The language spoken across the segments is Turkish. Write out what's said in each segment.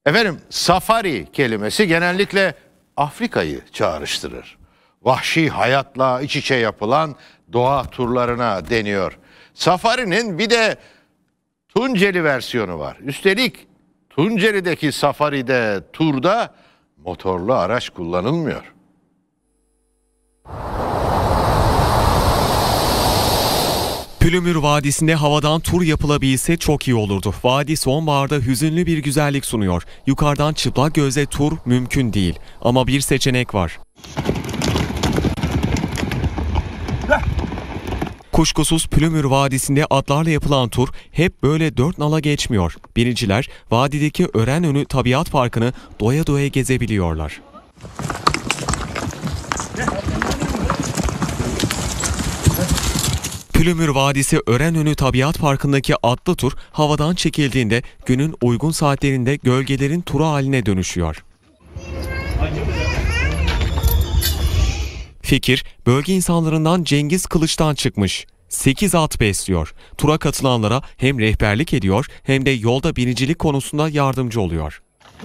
Efendim, safari kelimesi genellikle Afrika'yı çağrıştırır. Vahşi hayatla iç içe yapılan doğa turlarına deniyor. Safari'nin bir de Tunceli versiyonu var. Üstelik Tunceli'deki safaride, turda motorlu araç kullanılmıyor. Pülümür Vadisi'nde havadan tur yapılabilse çok iyi olurdu. Vadi sonbaharda hüzünlü bir güzellik sunuyor. Yukarıdan çıplak gözle tur mümkün değil. Ama bir seçenek var. Kuşkusuz Pülümür Vadisi'nde atlarla yapılan tur hep böyle dört nala geçmiyor. Biniciler vadideki Örenönü Tabiat Parkı'nı doya doya gezebiliyorlar. Pülümür Vadisi Örenönü Tabiat Parkı'ndaki atlı tur havadan çekildiğinde günün uygun saatlerinde gölgelerin turu haline dönüşüyor. Fikir, bölge insanlarından Cengiz Kılıç'tan çıkmış. 8 at besliyor. Tura katılanlara hem rehberlik ediyor hem de yolda binicilik konusunda yardımcı oluyor.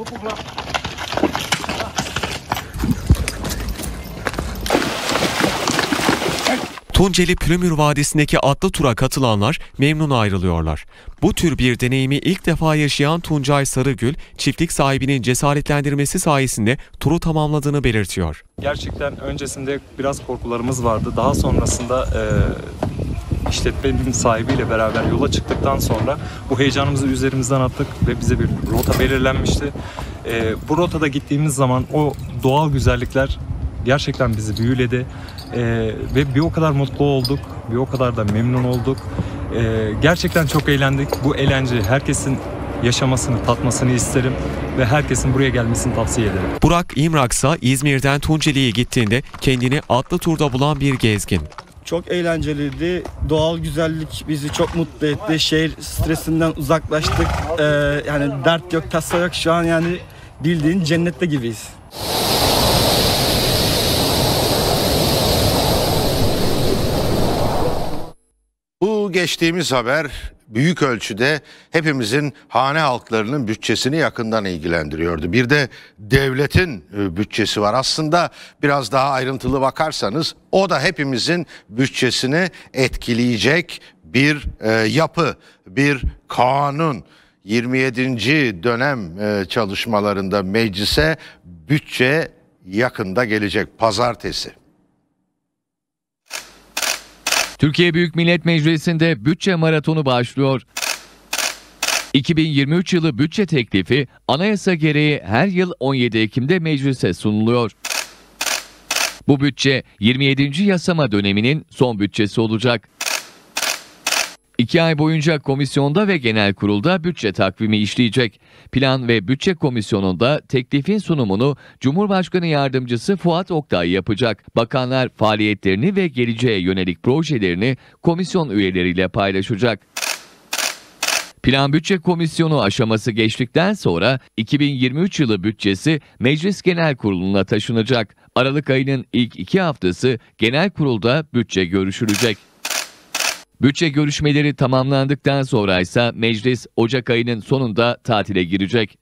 Tunceli Pülümür Vadisi'ndeki atlı tura katılanlar memnun ayrılıyorlar. Bu tür bir deneyimi ilk defa yaşayan Tuncay Sarıgül, çiftlik sahibinin cesaretlendirmesi sayesinde turu tamamladığını belirtiyor. Gerçekten öncesinde biraz korkularımız vardı. Daha sonrasında işletmenin sahibiyle beraber yola çıktıktan sonra bu heyecanımızı üzerimizden attık ve bize bir rota belirlenmişti. Bu rotada gittiğimiz zaman o doğal güzellikler gerçekten bizi büyüledi. Ve bir o kadar mutlu olduk, bir o kadar da memnun olduk. Gerçekten çok eğlendik. Bu eğlence herkesin yaşamasını, tatmasını isterim ve herkesin buraya gelmesini tavsiye ederim. Burak İmraksa İzmir'den Tunceli'ye gittiğinde kendini atlı turda bulan bir gezgin. Çok eğlenceliydi. Doğal güzellik bizi çok mutlu etti. Şehir stresinden uzaklaştık. Yani dert yok, tasa yok. Şu an yani bildiğin cennette gibiyiz. Bu geçtiğimiz haber büyük ölçüde hepimizin hane halklarının bütçesini yakından ilgilendiriyordu. Bir de devletin bütçesi var. Aslında biraz daha ayrıntılı bakarsanız o da hepimizin bütçesini etkileyecek bir yapı, bir kanun. 27. dönem çalışmalarında meclise bütçe yakında gelecek, pazartesi. Türkiye Büyük Millet Meclisi'nde bütçe maratonu başlıyor. 2023 yılı bütçe teklifi anayasa gereği her yıl 17 Ekim'de meclise sunuluyor. Bu bütçe 27. yasama döneminin son bütçesi olacak. 2 ay boyunca komisyonda ve genel kurulda bütçe takvimi işleyecek. Plan ve Bütçe Komisyonu'nda teklifin sunumunu Cumhurbaşkanı Yardımcısı Fuat Oktay yapacak. Bakanlar faaliyetlerini ve geleceğe yönelik projelerini komisyon üyeleriyle paylaşacak. Plan Bütçe Komisyonu aşaması geçtikten sonra 2023 yılı bütçesi Meclis Genel Kurulu'na taşınacak. Aralık ayının ilk 2 haftası genel kurulda bütçe görüşülecek. Bütçe görüşmeleri tamamlandıktan sonra ise meclis Ocak ayının sonunda tatile girecek.